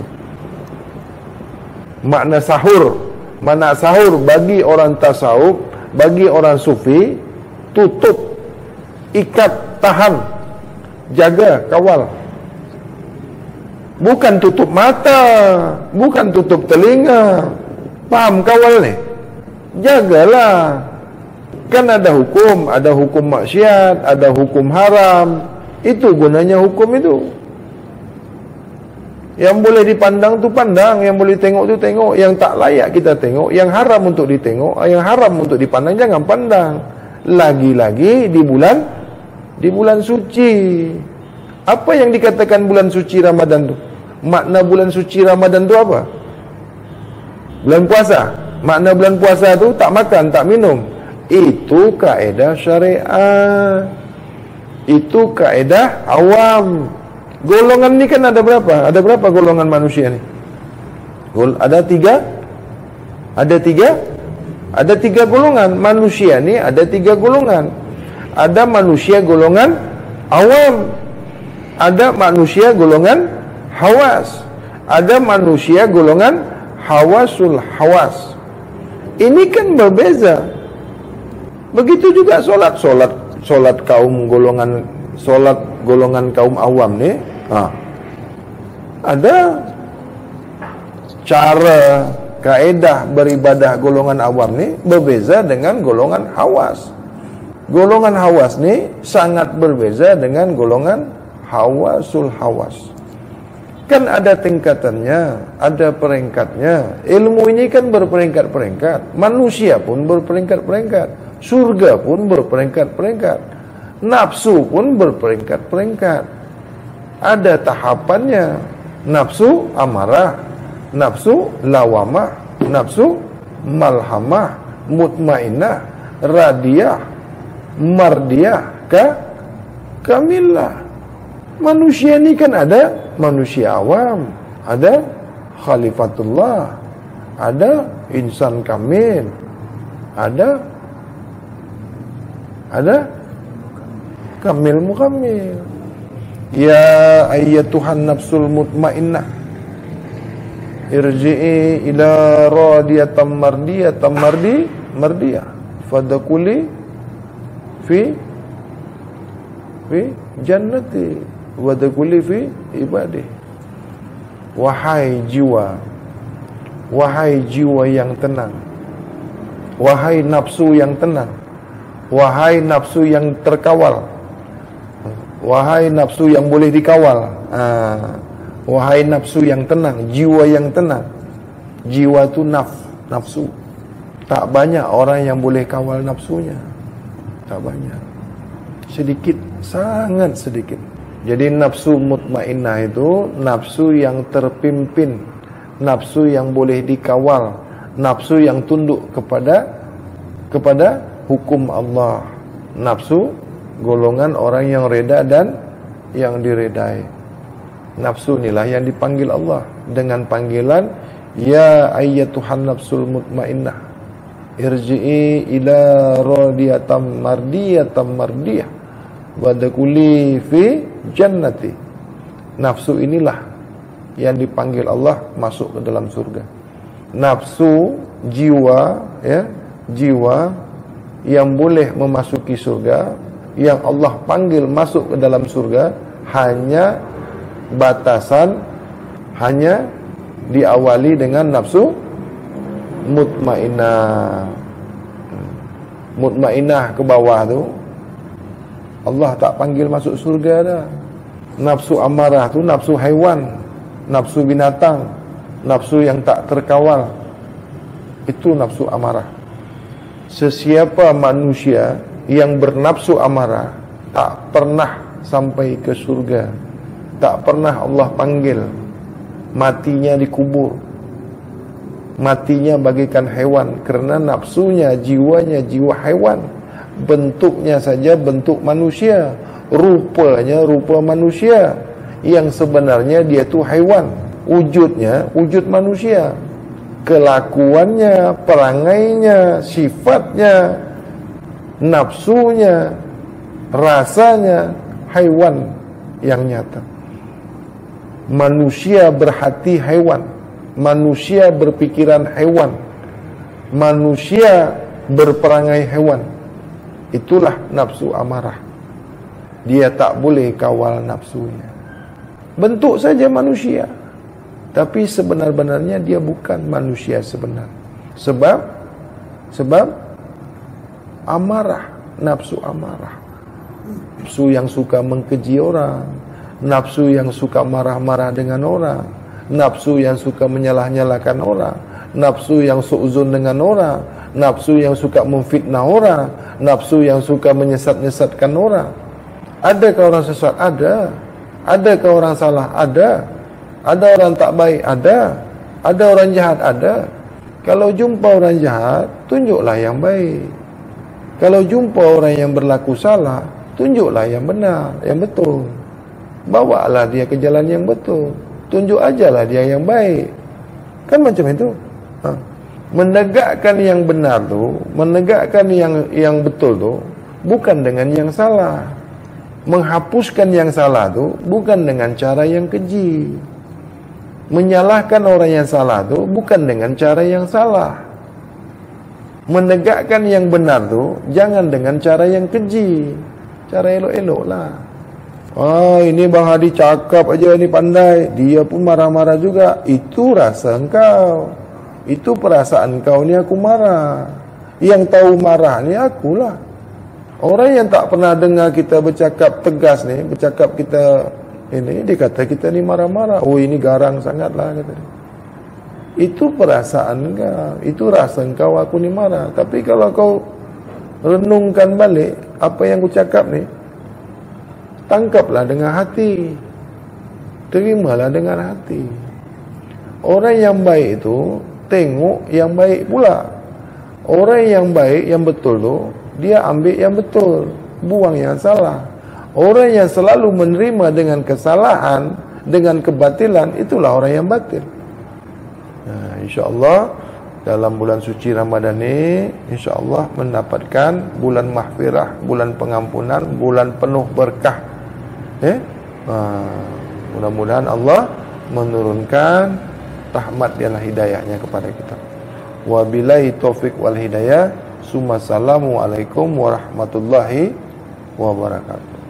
makna sahur. Makna sahur bagi orang tasawuf, bagi orang sufi, tutup, ikat, tahan, jaga, kawal. Bukan tutup mata, bukan tutup telinga. Paham kawal ni? Jagalah. Kan ada hukum, ada hukum maksiat, ada hukum haram. Itu gunanya hukum itu. Yang boleh dipandang tu pandang, yang boleh tengok tu tengok, yang tak layak kita tengok, yang haram untuk ditengok, yang haram untuk dipandang jangan pandang. Lagi-lagi di bulan di bulan suci. Apa yang dikatakan bulan suci Ramadan tu? Makna bulan suci Ramadan tu apa? Bulan puasa. Makna bulan puasa tu tak makan, tak minum. Itu kaedah syariah. Itu kaedah awam. Golongan ni kan ada berapa? Ada berapa golongan manusia ni? Gol ada tiga? Ada tiga? Ada tiga golongan. Manusia ni ada tiga golongan. Ada manusia golongan awam. Ada manusia golongan hawas. Ada manusia golongan hawasul hawas. Ini kan berbeza. Begitu juga solat solat solat kaum golongan solat golongan kaum awam ni. Ha. Ada cara kaedah beribadah golongan awam ni berbeza dengan golongan hawas. Golongan hawas ni sangat berbeza dengan golongan hawasul hawas. Kan ada tingkatannya, ada peringkatnya. Ilmu ini kan berperingkat-peringkat. Manusia pun berperingkat-peringkat. Surga pun berperingkat-peringkat. Nafsu pun berperingkat-peringkat. Ada tahapannya. Nafsu amarah, nafsu lawamah, nafsu malhamah, mutmainah, radiyah, mardiyah, ka kamilah. Manusia ini kan ada manusia awam, ada khalifatullah, ada insan kamil, ada ada kamil mukamil. Ya ayyatuhan nafsul mutmainnah, irji'i ila radiyatam mardiyatam mardi mardiyah fadakuli fi fi jannati wadakuli fi ibadih. Wahai jiwa, wahai jiwa yang tenang, wahai nafsu yang tenang, wahai nafsu yang terkawal, wahai nafsu yang boleh dikawal, ah, wahai nafsu yang tenang, jiwa yang tenang. Jiwa itu naf, nafsu. Tak banyak orang yang boleh kawal nafsunya. Tak banyak. Sedikit, sangat sedikit. Jadi nafsu mutmainnah itu nafsu yang terpimpin, nafsu yang boleh dikawal, nafsu yang tunduk kepada kepada hukum Allah. Nafsu golongan orang yang reda dan yang diredai. Nafsu inilah yang dipanggil Allah dengan panggilan ya ayyatuhan nafsul mutmainnah, irji'i ila radiyatam mardiyatam mardiyah wadakuli fi jannati. Nafsu inilah yang dipanggil Allah masuk ke dalam surga. Nafsu, jiwa, ya, jiwa yang boleh memasuki surga, yang Allah panggil masuk ke dalam surga, hanya batasan, hanya diawali dengan nafsu mutmainnah. Mutmainnah ke bawah tu Allah tak panggil masuk surga dah. Nafsu amarah tu nafsu haiwan, nafsu binatang, nafsu yang tak terkawal. Itu nafsu amarah. Sesiapa manusia yang bernafsu amarah tak pernah sampai ke surga. Tak pernah Allah panggil. Matinya dikubur. Matinya bagikan hewan, kerana nafsunya, jiwanya jiwa hewan. Bentuknya saja bentuk manusia, rupanya rupa manusia, yang sebenarnya dia tu haiwan. Wujudnya wujud manusia. Kelakuannya, perangainya, sifatnya, nafsunya, rasanya haiwan yang nyata. Manusia berhati haiwan, manusia berpikiran haiwan, manusia berperangai haiwan. Itulah nafsu amarah. Dia tak boleh kawal nafsunya. Bentuk saja manusia, tapi sebenar-benarnya dia bukan manusia sebenar. Sebab Sebab amarah, nafsu amarah, nafsu yang suka mengkeji orang, nafsu yang suka marah-marah dengan orang, nafsu yang suka menyalah-nyalahkan orang, nafsu yang suuzon dengan orang, nafsu yang suka memfitnah orang, nafsu yang suka menyesat-nyesatkan orang. Adakah orang sesat? Ada. Adakah orang salah? Ada. Ada orang tak baik? Ada. Ada orang jahat? Ada. Kalau jumpa orang jahat, tunjuklah yang baik. Kalau jumpa orang yang berlaku salah, tunjuklah yang benar, yang betul. Bawalah dia ke jalan yang betul. Tunjuk ajalah dia yang baik. Kan macam itu. Ha. Menegakkan yang benar tu, menegakkan yang yang betul tu, bukan dengan yang salah. Menghapuskan yang salah tu bukan dengan cara yang keji. Menyalahkan orang yang salah tu bukan dengan cara yang salah. Menegakkan yang benar tu jangan dengan cara yang keji. Cara elok-elok lah. Ah, ini Bang Hadi cakap aja ni pandai, dia pun marah-marah juga. Itu rasa engkau, itu perasaan kau ni aku marah. Yang tahu marah ni akulah. Orang yang tak pernah dengar kita bercakap tegas ni, bercakap kita ini, dia kata kita ni marah-marah. Oh, ini garang sangatlah, kata dia. Itu perasaan kau, itu rasa kau aku ni marah. Tapi kalau kau renungkan balik apa yang aku cakap ni, tangkaplah dengan hati, terimalah dengan hati. Orang yang baik itu tengok yang baik pula. Orang yang baik, yang betul tu, dia ambil yang betul, buang yang salah. Orang yang selalu menerima dengan kesalahan, dengan kebatilan, itulah orang yang batil. Nah, insya-Allah dalam bulan suci Ramadan ini, insya-Allah mendapatkan bulan mahfirah, bulan pengampunan, bulan penuh berkah. Eh? Nah, mudah-mudahan Allah menurunkan rahmat dan hidayahnya kepada kita. Wabillahi taufik wal hidayah. Summa salamu alaikum warahmatullahi wabarakatuh.